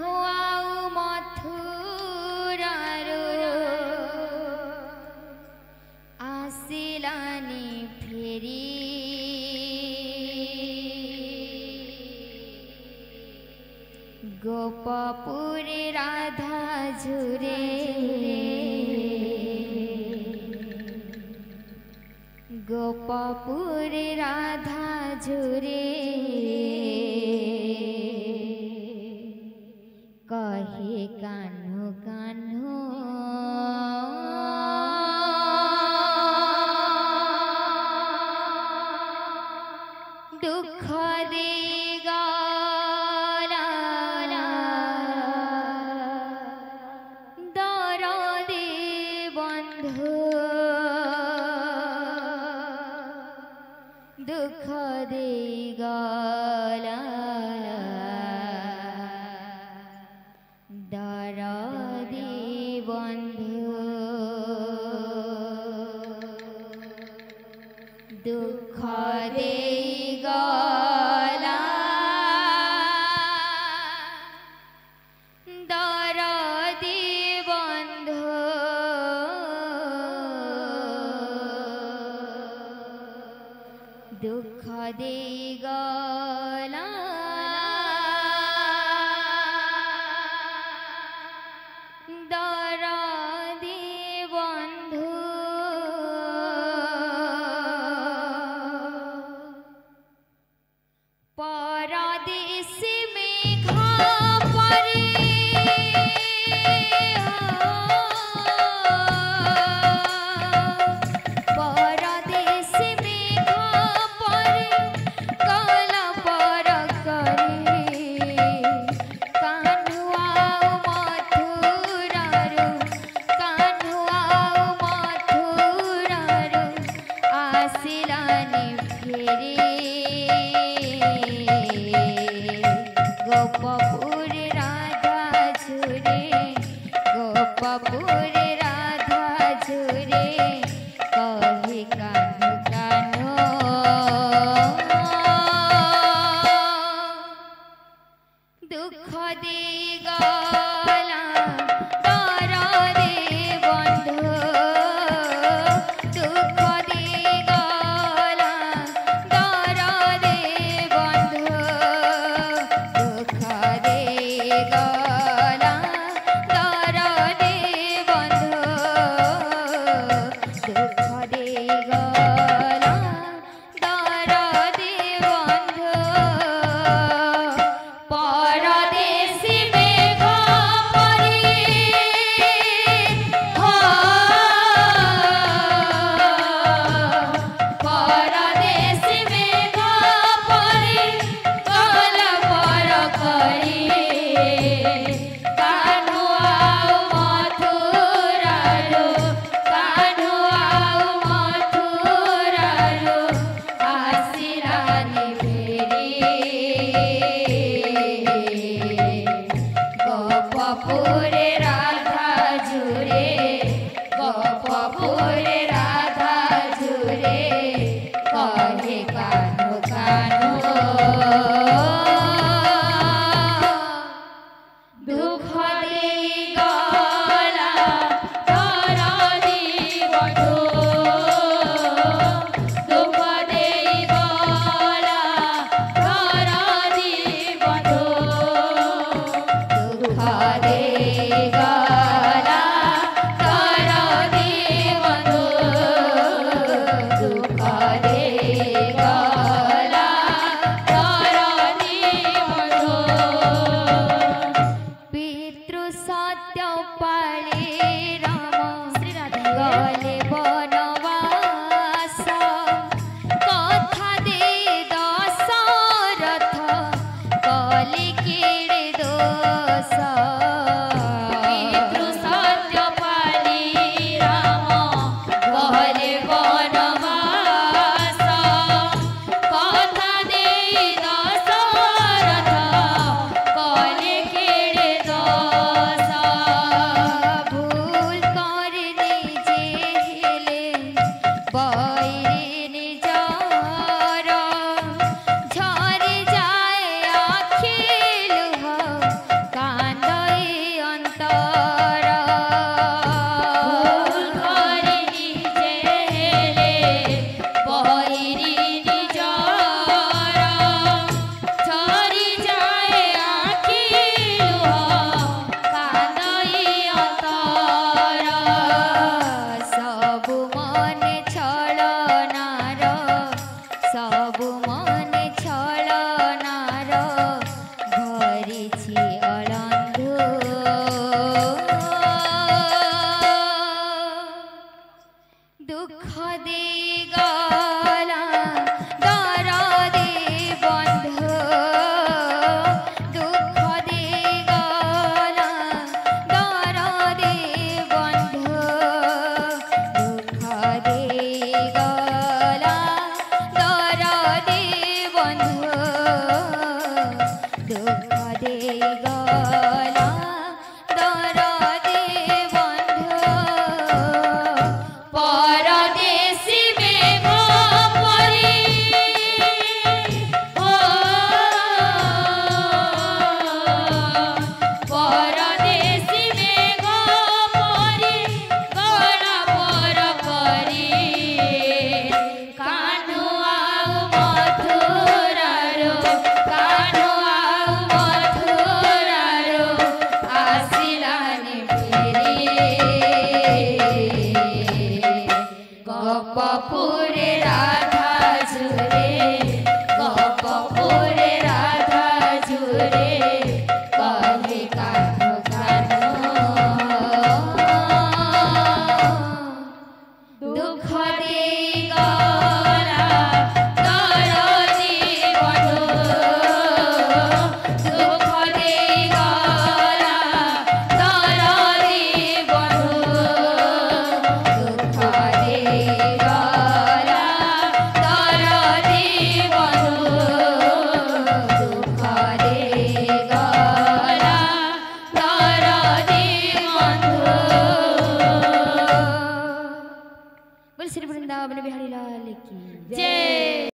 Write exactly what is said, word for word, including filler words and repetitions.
ଆଉ ମଥୁରାରୁ ଆସିଲାନି ଫେରି ଗୋପପୁରୀ ରାଧା ଝୁରେ ଗୋପପୁରୀ ରାଧା ଝୁରେ कहे कान्हू कान्हू दुख दे गला दरदे बंधु दुख दे गला दरदे बंधु दुख दे गला दरदे बंधु दुख दे गला दरदे बंधु परदेश में घापरे परदेश में घापरे काला पर करे कान्हू आओ मथुरारू कान्हू आओ मथुरारू आसिलानि फेरे गोपपुर राधा झुरे गोपपुर राधा झुरे कहे कान्हू कान्हू दुख दे गला दरदे बंधु दुख दे गला दरदे बंधु दुख दे गला दरदे बंधु दुख दे गला दरदे बंधु परदेश में घापरे हो परदेश में घापरे काला पर करे कान्हू आओ मथुरारू कान्हू आओ मथुरारू आसिलानि फेरे गोपपुर राधा झुरे गोपपुर राधा झुरे कहे कान्हू कान्हू दुख दे गला दरदे बंधु दुख दे गला दरदे बंधु दुख दे गला दरदे बंधु दुख दे गला दरदे बंधु पितृ सत्य पाळे राम श्री राधा गले बनवास कथा दे दशरथ कले केड़े दोष पितृ सत्य पाळे राम गले बनवास कथा दे दशरथ कले केड़े दोष भूल कर निजे हेले बैरे निजार झरे जाए आखि लुह कान बंधु। बोल श्री वृंदावन बिहारी लाल की जय।